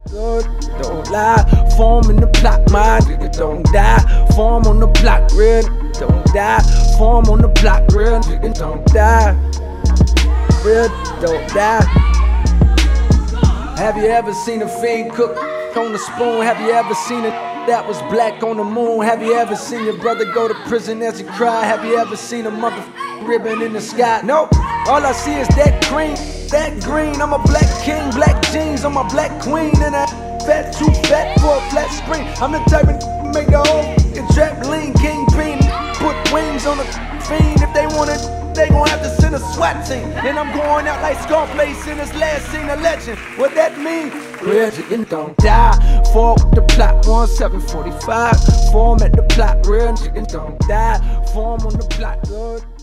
good, don't lie. Form in the plot, my nigga don't die. Form on the block, real don't die. Form on the block, real nigga don't die. Real don't die. Have you ever seen a fiend cook on the spoon? Have you ever seen it that was black on the moon? Have you ever seen your brother go to prison as he cried? Have you ever seen a motherfucking ribbon in the sky? Nope, all I see is that cream, that green. I'm a black king, black jeans, I'm a black queen. And that fat, too fat for a flat screen. I'm the type of make the whole trampoline kingpin. Put wings on the fiend. If they want it, they gon' have to send a SWAT team. And I'm going out like Scarface in his last scene, a legend. What that mean? Real chicken don't die. Fall with the plot, 1745. Form at the plot, real chicken don't die. Form on the plot, good.